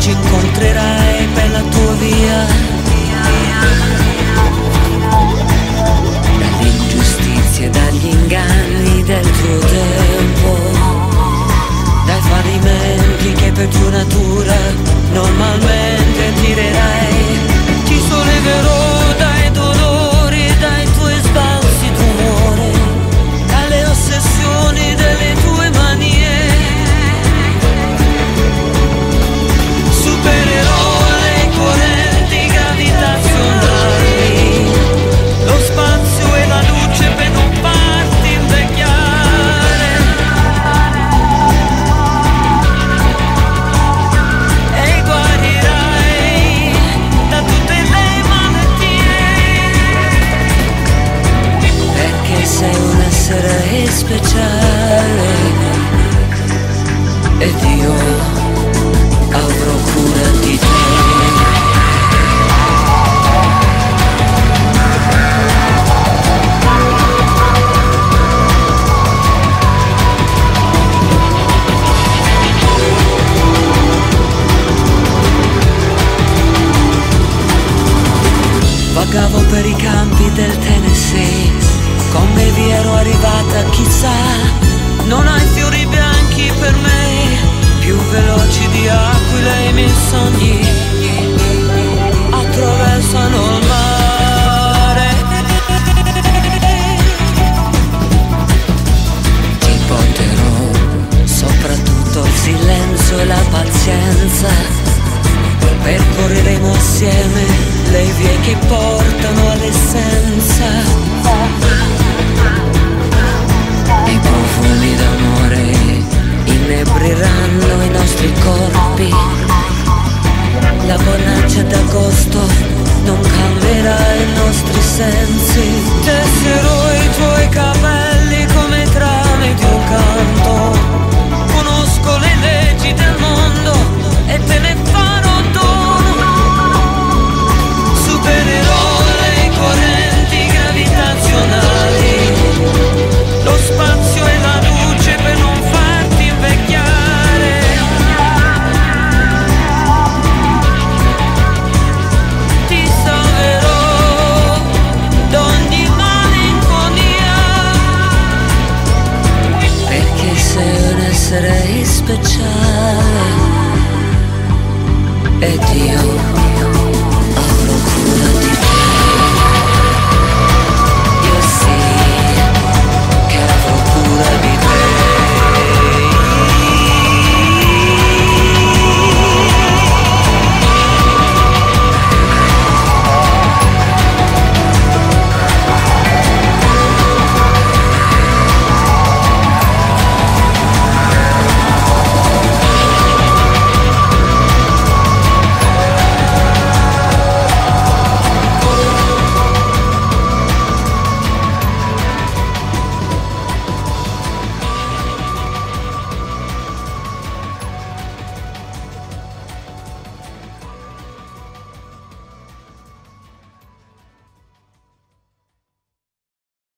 ci incontrerai per la tua via. Dalle ingiustizie, dagli inganni del tuo tempo, dai fallimenti che per tua natura normalmente tirerai. Ti solleverò dai dolori, dai tuoi sbalzi d'umore, dalle ossessioni delle tue manie. Supererò le correnti gravitazionali, lo spazio e la luce per non farti invecchiare. E guarirai da tutte le malattie, perché sei un essere speciale ed io avrò cura di te. Vagavo per i campi del Tennessee, come vi ero arrivata chissà. Non hai fiori bianchi per me, più veloci di aquile i miei sogni attraversano il mare. Ti porterò soprattutto il silenzio e la pazienza, percorreremo assieme le vie che portano all'essenza. I profumi d'amore inebriranno i nostri corpi, la bonaccia d'agosto non cambierà i nostri sensi. Tesserò i tuoi capelli come trame di un canto, conosco le leggi del mondo e te ne farò dono. Supererò le correnti gravitazionali, lo spazio e la luce per non farti invecchiare. Ti salverò da ogni malinconia, perché sei un essere speciale ed io